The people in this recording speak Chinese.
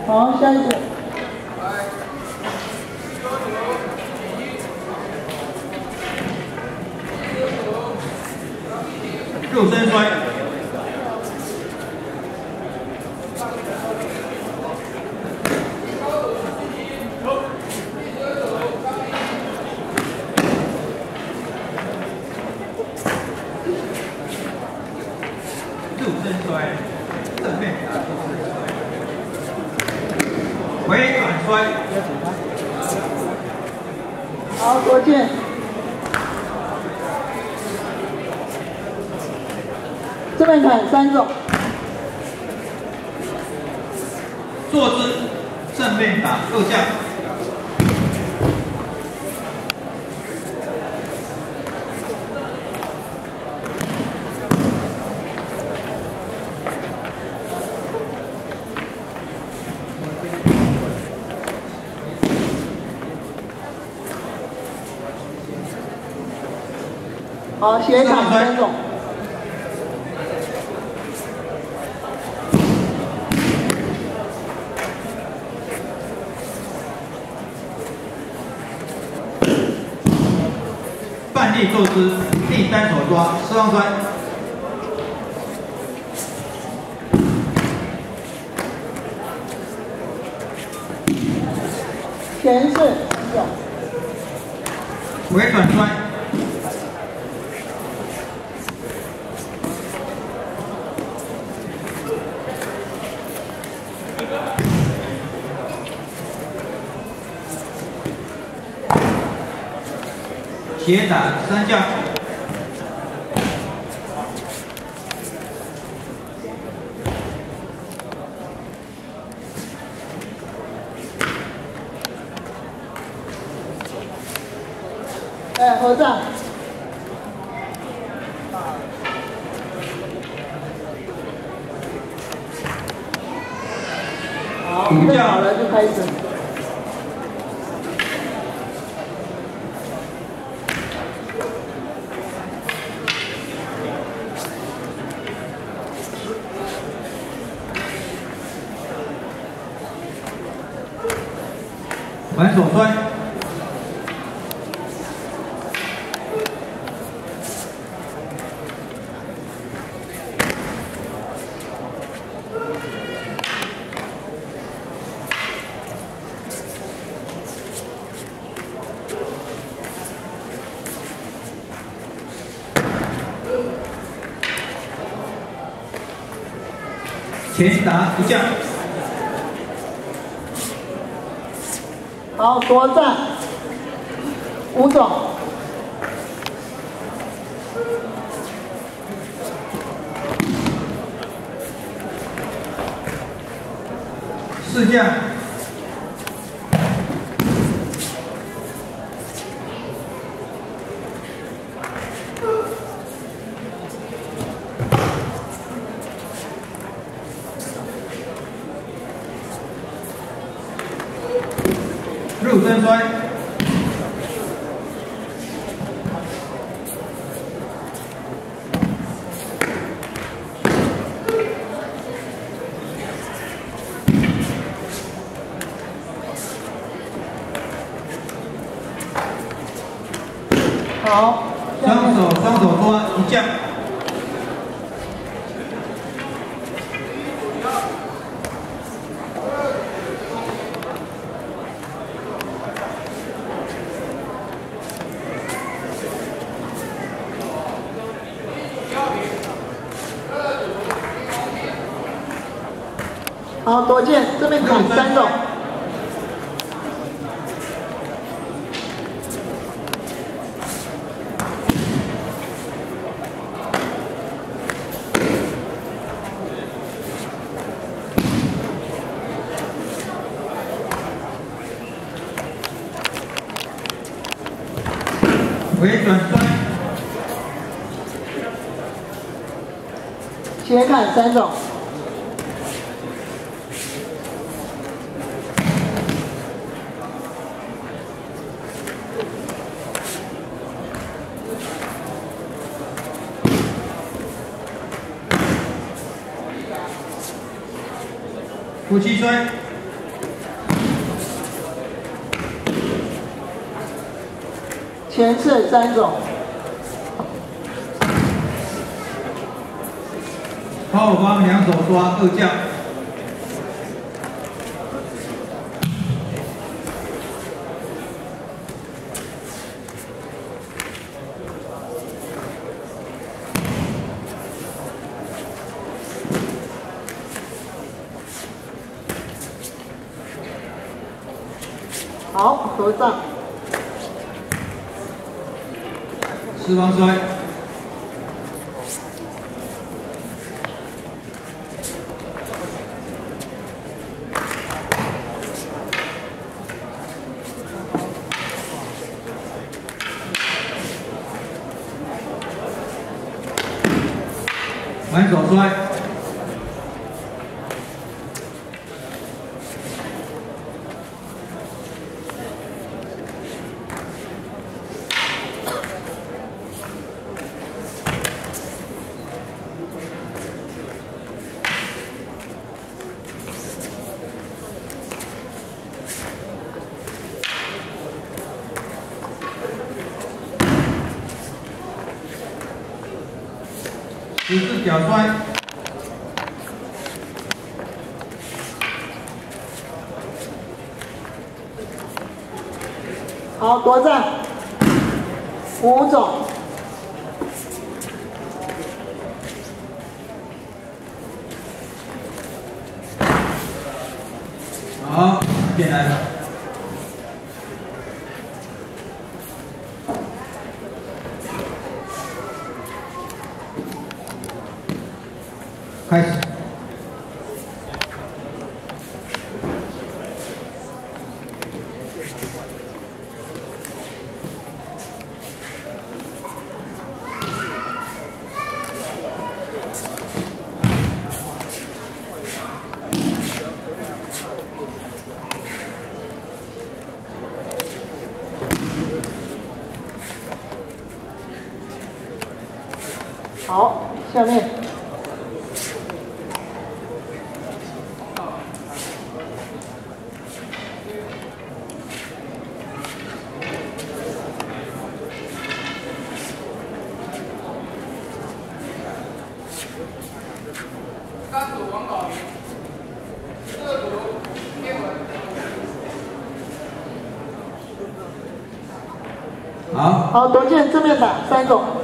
好，下一个。 肉身摔。肉身摔，正面打肉身摔，回转摔。 好，左键。正面砍3种。 坐姿，正面打2架。 好，斜砍3种。 半立坐姿，逆单手抓，四方摔。 前顺3种。 回转摔。斜打3架。 合掌。好，准备好了就开始。 反手摔。前打1架。 好，左站5种。 4架。肉身摔。 好， 双手抓1架。 好，左键这边砍3种。 回转摔。 斜砍3种。 夫妻摔。 前刺3种。 抛后方2手抓2降。 好，合掌。 4方摔。反手摔。14脚摔。 好，夺战5种。 好，进来了。开始。 好，下面。 3组王宝明，4组叶文。 好。 好，夺剑正面打3种。